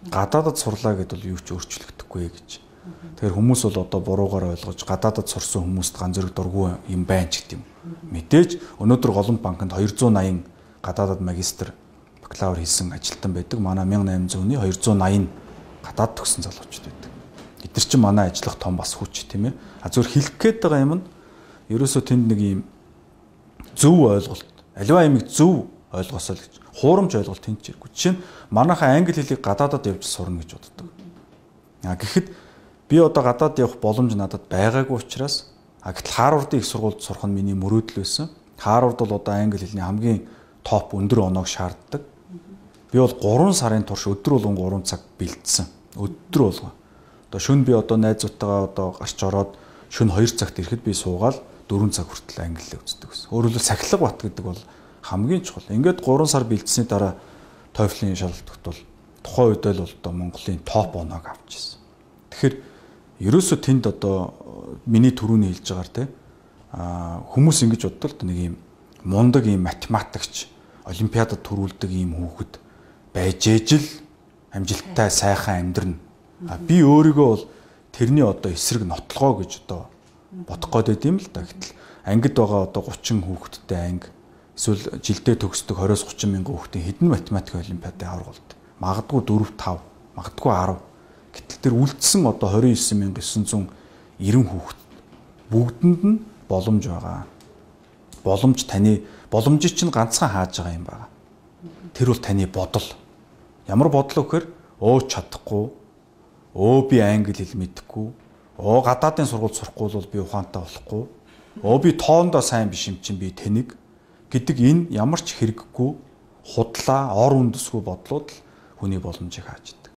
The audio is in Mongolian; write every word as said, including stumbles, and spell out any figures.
Гадаадад сурлаа гэдэл юу ч өөрчлөгдөхгүй гэж. Тэгэхээр хүмүүс бол одоо буруугаар ойлгож гадаадад сурсан хүмүүст ганц зэрэг дургүй юм байна ч гэдэм. Мэдээж өнөөдөр Голомт банкнд хоёр зуун наян гадаадад магистр бакалавр хийсэн ажилтан байдаг. Манай мянга найман зууны хоёр зуун наян гадаад төгссөн залуучууд байдаг. Эдгээр чинь манай ажиллах том бас хүч тийм ээ. А зөвхөн хэлэх гээд байгаа юм нь ерөөсөө тэнд нэг юм зөв ойлголт, аливаа юмыг зөв ойлгосоо л гэж. Хуурамч ойлголт тэнд ч хэрэггүй. Жишээ нь манайхаа англи хэлийг гадаадад явж сурна гэж боддог. А гэхэд би одоо гадаад явах боломж надад байгаагүй учраас а гэтэл Харвардын их сургуульд сурах нь миний мөрөөдөл байсан. Харвард бол одоо англи хэлний хамгийн топ өндөр оноог шаарддаг. Би бол гурван сарын турш өдөр болгон гурван цаг бэлдсэн. Өдөр болгон. Одоо шөнө би одоо найзуудтайгаа одоо гарч ороод шөнө хоёр цагт ирэхэд би суугаал дөрвөн цаг хүртэл англиээ үздэг гэсэн. Өөрөөр хэлбэл сахилга бат гэдэг бол хамгийн чухал. Ингээд гурван сар бэлдсэний дараа TOEFL-ийн шалгалт бол тухайн үед л одоо Монголын топ оноог авч ирсэн. Тэгэхээр ерөөсөө тэнд одоо миний түрүүний хэлж байгаагаар те а хүмүүс ингэж боддог л нэг юм мундаг юм математикч олимпиадад төрүүлдэг юм хүүхэд байж ижил амжилттай сайхан амьдрна. А би өөрийгөө бол тэрний одоо эсрэг нотлогоо гэж одоо бодох гээд байд юм л да. Гэтэл ангид байгаа одоо гучин хүүхэдтэй анги эсвэл жилдээ төгсдөг двадцать тридцать мянган хүүхдийн хэдэн математик олимпиадын авраг болд. Магадгүй дөрөв тавь, магадгүй арав. Гэтэл тэр үлдсэн одоо двадцать девять мянган девятьсот девяносто хүүхэд бүгдэнд нь боломж байгаа. Боломж таны боломжийг чинь ганцхан хааж байгаа юм байна. Тэр бол таны бодол. Ямар бодол вэ гэхээр өө чадахгүй, өө би англи хэл мэдэхгүй, өө гадаадын сургууль сурахгүй бол би ухаантай болохгүй, өө би тоондоо сайн биш юм чинь би тэнэг гэдэг энэ ямар ч хэрэггүй худлаа, ор үндэсгүй бодлууд л хүний боломжийг хааж идэг.